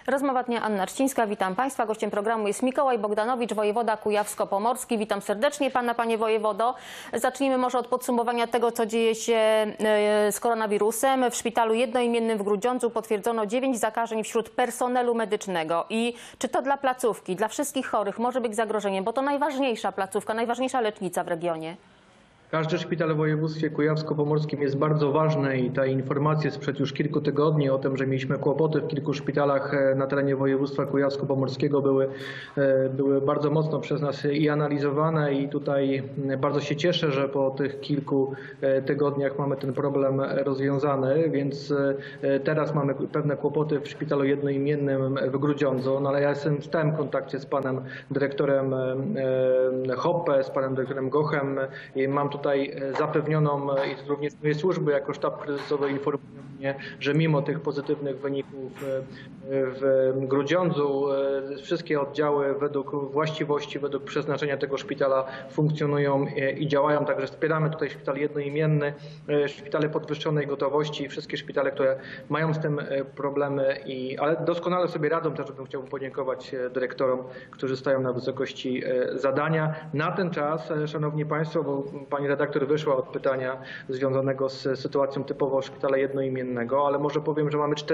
Rozmowa dnia, Anna Trzcińska. Witam Państwa. Gościem programu jest Mikołaj Bogdanowicz, wojewoda kujawsko-pomorski. Witam serdecznie Pana, Panie wojewodo. Zacznijmy może od podsumowania tego, co dzieje się z koronawirusem. W szpitalu jednoimiennym w Grudziądzu potwierdzono 9 zakażeń wśród personelu medycznego. I czy to dla placówki, dla wszystkich chorych może być zagrożeniem? Bo to najważniejsza placówka, najważniejsza lecznica w regionie. Każdy szpital w województwie kujawsko-pomorskim jest bardzo ważny i te informacje sprzed już kilku tygodni o tym, że mieliśmy kłopoty w kilku szpitalach na terenie województwa kujawsko-pomorskiego były bardzo mocno przez nas i analizowane i tutaj bardzo się cieszę, że po tych kilku tygodniach mamy ten problem rozwiązany, więc teraz mamy pewne kłopoty w szpitalu jednoimiennym w Grudziądzu, no ale ja jestem w stałym kontakcie z panem dyrektorem Hoppe, z panem dyrektorem Gochem i mam tutaj zapewnioną i również moje służby jako sztab kryzysowy informują mnie, że mimo tych pozytywnych wyników w Grudziądzu wszystkie oddziały według właściwości, według przeznaczenia tego szpitala funkcjonują i działają. Także wspieramy tutaj szpital jednoimienny, szpitale podwyższonej gotowości, wszystkie szpitale, które mają z tym problemy, ale doskonale sobie radzą. Też bym chciał podziękować dyrektorom, którzy stoją na wysokości zadania. Na ten czas, szanowni państwo, bo pani redaktor wyszła od pytania związanego z sytuacją typowo szpitala jednoimiennego, ale może powiem, że mamy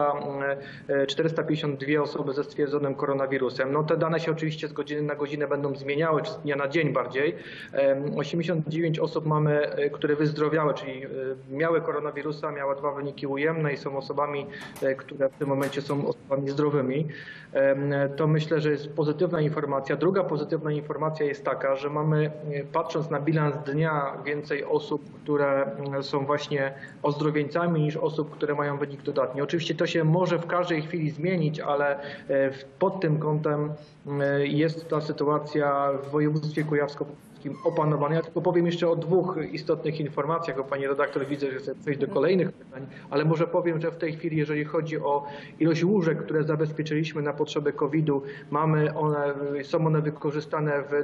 452 osoby ze stwierdzonym koronawirusem. No te dane się oczywiście z godziny na godzinę będą zmieniały, czy z dnia na dzień bardziej. 89 osób mamy, które wyzdrowiały, czyli miały koronawirusa, miały 2 wyniki ujemne i są osobami, które w tym momencie są osobami zdrowymi. To myślę, że jest pozytywna informacja. Druga pozytywna informacja jest taka, że mamy, patrząc na bilans dnia, więcej osób, które są właśnie ozdrowieńcami niż osób, które mają wynik dodatni. Oczywiście to się może w każdej chwili zmienić, ale pod tym kątem jest ta sytuacja w województwie kujawsko-pomorskim opanowana. Ja tylko powiem jeszcze o 2 istotnych informacjach, bo pani redaktor widzę, że chce przejść do kolejnych pytań, ale może powiem, że w tej chwili, jeżeli chodzi o ilość łóżek, które zabezpieczyliśmy na potrzeby COVID-u, są one wykorzystane w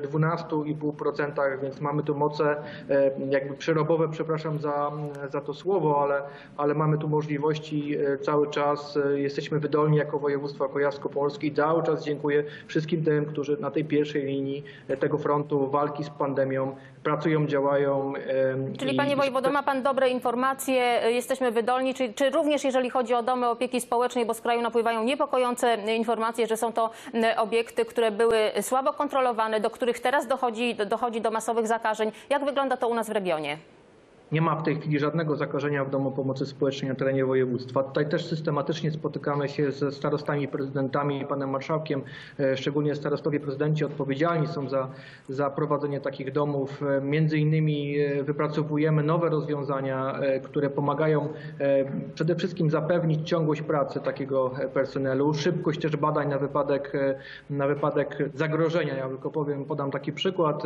12,5%, więc mamy tu moce jakby przerobowe, przepraszam za to słowo, ale mamy tu możliwości cały czas, jesteśmy wydolni jako województwo kujawsko-pomorskie i cały czas dziękuję wszystkim tym, którzy na tej pierwszej linii tego frontu walki z pandemią pracują, działają. Czyli panie wojewodo, ma pan dobre informacje, jesteśmy wydolni, czy również jeżeli chodzi o domy opieki społecznej, bo z kraju napływają niepokojące informacje, że są to obiekty, które były słabo kontrolowane, do których teraz dochodzi do masowych zakażeń. Jak wygląda to u nas w regionie? Nie ma w tej chwili żadnego zakażenia w Domu Pomocy Społecznej na terenie województwa. Tutaj też systematycznie spotykamy się ze starostami, prezydentami i panem marszałkiem. Szczególnie starostowie, prezydenci odpowiedzialni są za prowadzenie takich domów. Między innymi wypracowujemy nowe rozwiązania, które pomagają przede wszystkim zapewnić ciągłość pracy takiego personelu, szybkość też badań na wypadek zagrożenia. Ja tylko podam taki przykład.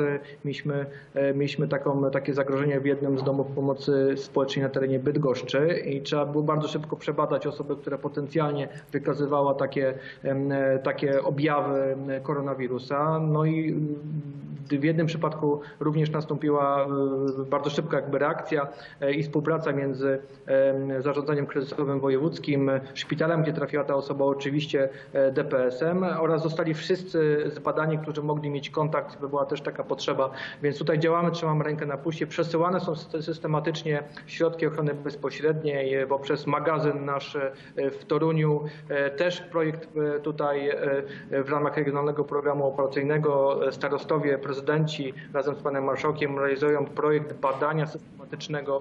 Mieliśmy takie zagrożenie w jednym z domów pomocy społecznej na terenie Bydgoszczy i trzeba było bardzo szybko przebadać osoby, które potencjalnie wykazywały takie objawy koronawirusa. No i w jednym przypadku również nastąpiła bardzo szybka reakcja i współpraca między zarządzaniem kryzysowym wojewódzkim, szpitalem, gdzie trafiła ta osoba, oczywiście DPS-em, oraz zostali wszyscy zbadani, którzy mogli mieć kontakt, by była też taka potrzeba. Więc tutaj działamy, trzymamy rękę na pulsie. Przesyłane są systematycznie środki ochrony bezpośredniej poprzez magazyn nasz w Toruniu. Też projekt tutaj w ramach Regionalnego Programu Operacyjnego starostowie, prezydenci razem z panem marszałkiem realizują projekt badania systematycznego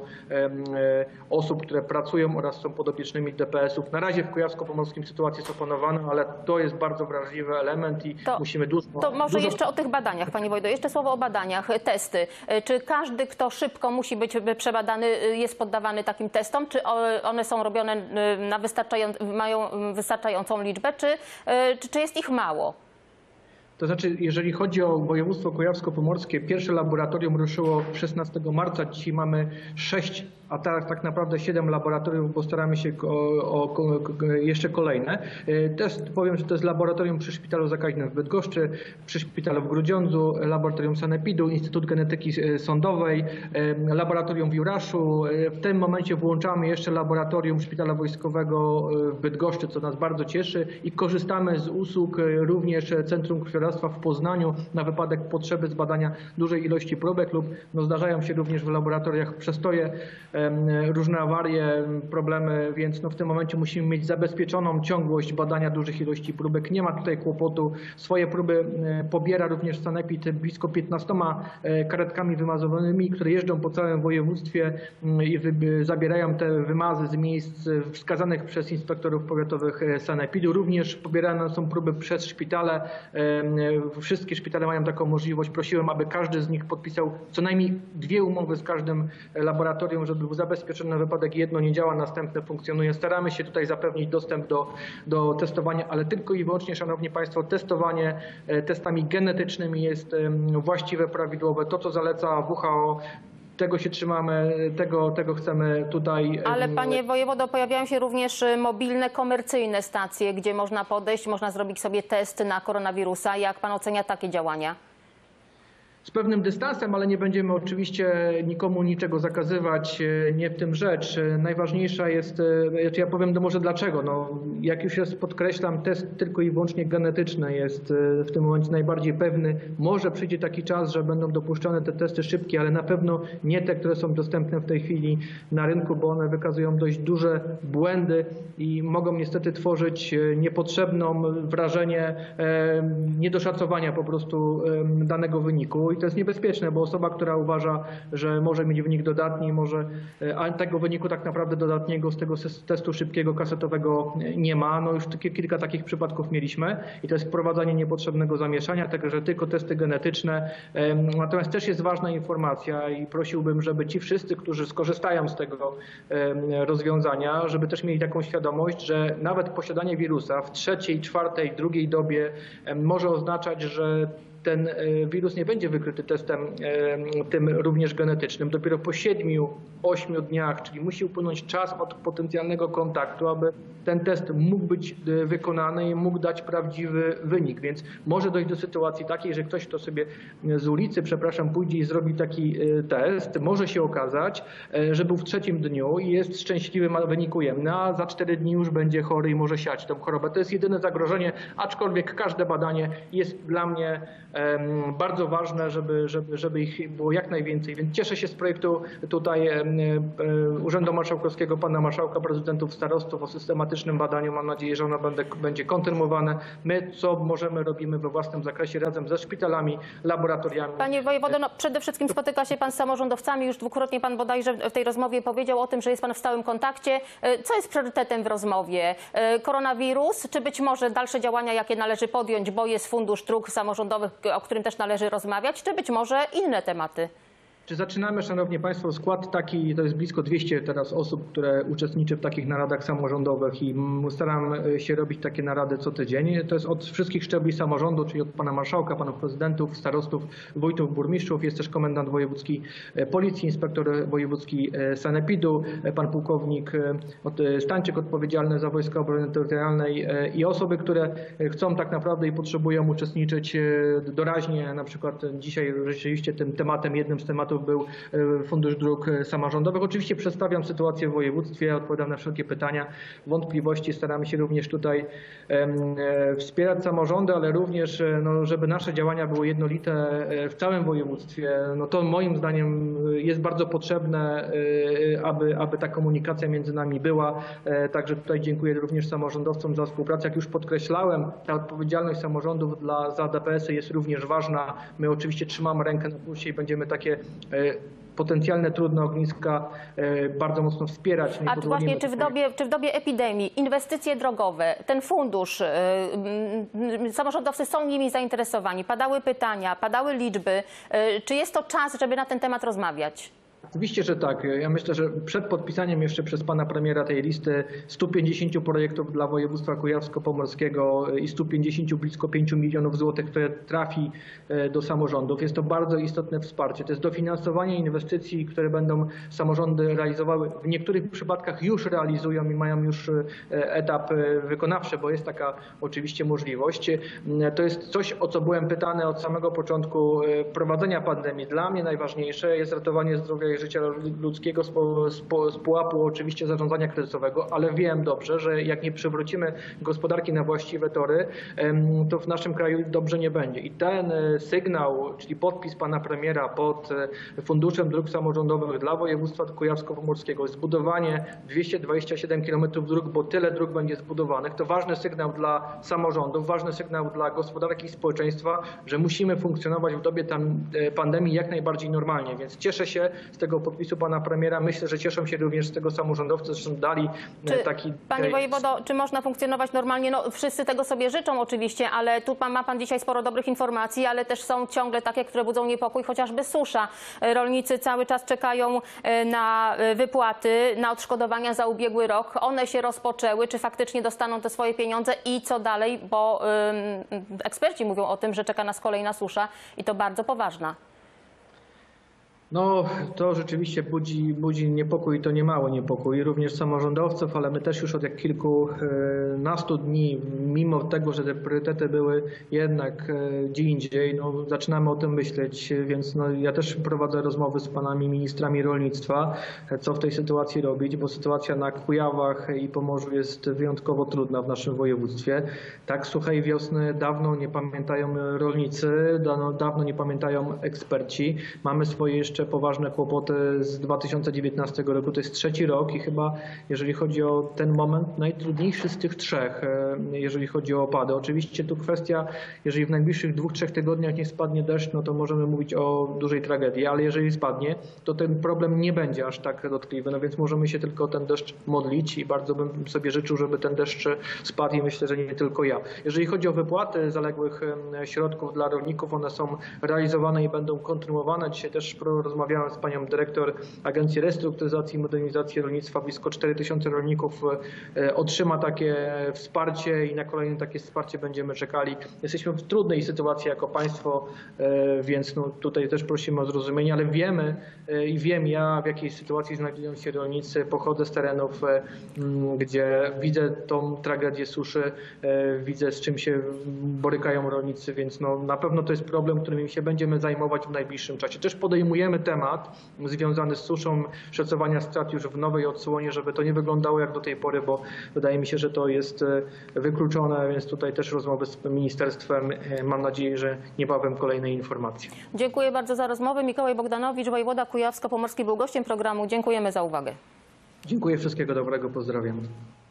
osób, które pracują oraz są podopiecznymi DPS-ów. Na razie w kujawsko-pomorskim sytuacja jest opanowana, ale to jest bardzo wrażliwy element i musimy dużo... To może jeszcze o tych badaniach, panie wojewodo. Jeszcze słowo o badaniach, testy. Czy każdy, kto szybko musi być przebadany, jest poddawany takim testom? Czy one są robione mają wystarczającą liczbę, czy jest ich mało? To znaczy, jeżeli chodzi o województwo kujawsko-pomorskie, pierwsze laboratorium ruszyło 16 marca, dzisiaj mamy 6, a teraz tak naprawdę 7 laboratoriów, bo staramy się o jeszcze kolejne. Też powiem, że to jest laboratorium przy Szpitalu Zakaźnym w Bydgoszczy, przy Szpitalu w Grudziądzu, laboratorium Sanepidu, Instytut Genetyki Sądowej, laboratorium w Juraszu. W tym momencie włączamy jeszcze laboratorium Szpitala Wojskowego w Bydgoszczy, co nas bardzo cieszy, i korzystamy z usług również Centrum Krwiodawstwa w Poznaniu na wypadek potrzeby zbadania dużej ilości próbek lub zdarzają się również w laboratoriach przestoje, różne awarie, problemy, więc w tym momencie musimy mieć zabezpieczoną ciągłość badania dużych ilości próbek. Nie ma tutaj kłopotu. Swoje próby pobiera również Sanepid blisko 15 karetkami wymazowanymi, które jeżdżą po całym województwie i zabierają te wymazy z miejsc wskazanych przez inspektorów powiatowych Sanepidu. Również pobierane są próby przez szpitale. Wszystkie szpitale mają taką możliwość. Prosiłem, aby każdy z nich podpisał co najmniej 2 umowy z każdym laboratorium, żeby był zabezpieczony na wypadek jedno nie działa, następne funkcjonuje. Staramy się tutaj zapewnić dostęp do testowania, ale tylko i wyłącznie, szanowni państwo, testowanie testami genetycznymi jest właściwe, prawidłowe. To, co zaleca WHO, tego się trzymamy, tego chcemy tutaj. Ale panie wojewodo, pojawiają się również mobilne, komercyjne stacje, gdzie można podejść, można zrobić sobie test na koronawirusa. Jak pan ocenia takie działania? Z pewnym dystansem, ale nie będziemy oczywiście nikomu niczego zakazywać, nie w tym rzecz. Najważniejsza jest, ja powiem może dlaczego. Jak już jest, podkreślam, test tylko i wyłącznie genetyczny jest w tym momencie najbardziej pewny. Może przyjdzie taki czas, że będą dopuszczane te testy szybkie, ale na pewno nie te, które są dostępne w tej chwili na rynku, bo one wykazują dość duże błędy i mogą niestety tworzyć niepotrzebną wrażenie niedoszacowania po prostu danego wyniku. I to jest niebezpieczne, bo osoba, która uważa, że może mieć wynik dodatni, a tego wyniku tak naprawdę dodatniego z tego testu szybkiego kasetowego nie ma. Już kilka takich przypadków mieliśmy i to jest wprowadzanie niepotrzebnego zamieszania, także tylko testy genetyczne. Natomiast też jest ważna informacja i prosiłbym, żeby ci wszyscy, którzy skorzystają z tego rozwiązania, żeby też mieli taką świadomość, że nawet posiadanie wirusa w 3., 4., 2. dobie może oznaczać, że ten wirus nie będzie wykryty testem tym również genetycznym. Dopiero po 7-8 dniach, czyli musi upłynąć czas od potencjalnego kontaktu, aby ten test mógł być wykonany i mógł dać prawdziwy wynik. Więc może dojść do sytuacji takiej, że ktoś, kto sobie z ulicy, pójdzie i zrobi taki test, może się okazać, że był w 3. dniu i jest szczęśliwy, ma wynik ujemny, a za 4 dni już będzie chory i może siać tą chorobę. To jest jedyne zagrożenie, aczkolwiek każde badanie jest dla mnie bardzo ważne, żeby ich było jak najwięcej. Więc cieszę się z projektu tutaj Urzędu Marszałkowskiego, pana marszałka, prezydentów, starostów o systematycznym badaniu. Mam nadzieję, że ono będzie kontynuowane. My co możemy, robimy we własnym zakresie razem ze szpitalami, laboratoriami. Panie wojewodo, przede wszystkim spotyka się pan z samorządowcami. Już dwukrotnie pan bodajże w tej rozmowie powiedział o tym, że jest pan w stałym kontakcie. Co jest priorytetem w rozmowie? Koronawirus, czy być może dalsze działania, jakie należy podjąć, bo jest Fundusz Dróg Samorządowych, o którym też należy rozmawiać, czy być może inne tematy? Czy zaczynamy, szanowni państwo, skład taki, to jest blisko 200 teraz osób, które uczestniczy w takich naradach samorządowych i staram się robić takie narady co tydzień. To jest od wszystkich szczebli samorządu, czyli od pana marszałka, panów prezydentów, starostów, wójtów, burmistrzów. Jest też komendant wojewódzki policji, inspektor wojewódzki Sanepidu, pan pułkownik Stańczyk odpowiedzialny za Wojska Obrony Terytorialnej i osoby, które chcą tak naprawdę i potrzebują uczestniczyć doraźnie. Na przykład dzisiaj rzeczywiście jednym z tematów był Fundusz Dróg Samorządowych. Oczywiście przedstawiam sytuację w województwie, odpowiadam na wszelkie pytania, wątpliwości. Staramy się również tutaj wspierać samorządy, ale również, żeby nasze działania były jednolite w całym województwie. To moim zdaniem jest bardzo potrzebne, aby ta komunikacja między nami była. Także tutaj dziękuję również samorządowcom za współpracę. Jak już podkreślałem, ta odpowiedzialność samorządów za DPS-y jest również ważna. My oczywiście trzymamy rękę na pulsie i będziemy takie potencjalne trudne ogniska bardzo mocno wspierać. A właśnie, czy w dobie epidemii inwestycje drogowe, ten fundusz, samorządowcy są nimi zainteresowani? Padały pytania, padały liczby. Czy jest to czas, żeby na ten temat rozmawiać? Oczywiście, że tak. Ja myślę, że przed podpisaniem jeszcze przez pana premiera tej listy 150 projektów dla województwa kujawsko-pomorskiego i 150 blisko 5 milionów złotych, które trafi do samorządów, jest to bardzo istotne wsparcie. To jest dofinansowanie inwestycji, które będą samorządy realizowały. W niektórych przypadkach już realizują i mają już etap wykonawczy, bo jest taka oczywiście możliwość. To jest coś, o co byłem pytany od samego początku prowadzenia pandemii. Dla mnie najważniejsze jest ratowanie zdrowia i życia ludzkiego z pułapu oczywiście zarządzania kryzysowego, ale wiem dobrze, że jak nie przywrócimy gospodarki na właściwe tory, to w naszym kraju dobrze nie będzie. I ten sygnał, czyli podpis pana premiera pod Funduszem Dróg Samorządowych dla województwa kujawsko-pomorskiego, zbudowanie 227 km dróg, bo tyle dróg będzie zbudowanych, to ważny sygnał dla samorządów, ważny sygnał dla gospodarki i społeczeństwa, że musimy funkcjonować w dobie pandemii jak najbardziej normalnie. Więc cieszę się z tego podpisu pana premiera. Myślę, że cieszą się również z tego samorządowcy, zresztą dali taki... Panie wojewodo, czy można funkcjonować normalnie? No, wszyscy tego sobie życzą oczywiście, ale tu ma pan dzisiaj sporo dobrych informacji, ale też są ciągle takie, które budzą niepokój, chociażby susza. Rolnicy cały czas czekają na wypłaty, na odszkodowania za ubiegły rok. One się rozpoczęły. Czy faktycznie dostaną te swoje pieniądze i co dalej? Bo eksperci mówią o tym, że czeka nas kolejna susza i to bardzo poważna. No, to rzeczywiście budzi niepokój, to niemały niepokój, również samorządowców, ale my też już od jak kilkunastu dni, mimo tego, że te priorytety były jednak gdzie indziej, no, zaczynamy o tym myśleć, więc no, ja też prowadzę rozmowy z panami ministrami rolnictwa, co w tej sytuacji robić, bo sytuacja na Kujawach i Pomorzu jest wyjątkowo trudna w naszym województwie. Tak suchej wiosny dawno nie pamiętają rolnicy, dawno nie pamiętają eksperci. Mamy swoje jeszcze poważne kłopoty z 2019 roku. To jest trzeci rok i chyba, jeżeli chodzi o ten moment, najtrudniejszy z tych trzech, jeżeli chodzi o opady. Oczywiście tu kwestia, jeżeli w najbliższych 2-3 tygodniach nie spadnie deszcz, no to możemy mówić o dużej tragedii, ale jeżeli spadnie, to ten problem nie będzie aż tak dotkliwy, no więc możemy się tylko o ten deszcz modlić i bardzo bym sobie życzył, żeby ten deszcz spadł i myślę, że nie tylko ja. Jeżeli chodzi o wypłaty zaległych środków dla rolników, one są realizowane i będą kontynuowane. Dzisiaj też rozmawiałem z panią dyrektor Agencji Restrukturyzacji i Modernizacji Rolnictwa. Blisko 4000 rolników otrzyma takie wsparcie i na kolejne takie wsparcie będziemy czekali. Jesteśmy w trudnej sytuacji jako państwo, więc no tutaj też prosimy o zrozumienie, ale wiemy i wiem ja, w jakiej sytuacji znajdują się rolnicy. Pochodzę z terenów, gdzie widzę tą tragedię suszy, widzę, z czym się borykają rolnicy, więc no, na pewno to jest problem, którym się będziemy zajmować w najbliższym czasie. Też podejmujemy temat związany z suszą, szacowania strat już w nowej odsłonie, żeby to nie wyglądało jak do tej pory, bo wydaje mi się, że to jest wykluczone, więc tutaj też rozmowy z ministerstwem. Mam nadzieję, że niebawem kolejne informacje. Dziękuję bardzo za rozmowę. Mikołaj Bogdanowicz, wojewoda kujawsko-pomorski, był gościem programu. Dziękujemy za uwagę. Dziękuję, wszystkiego dobrego, pozdrawiam.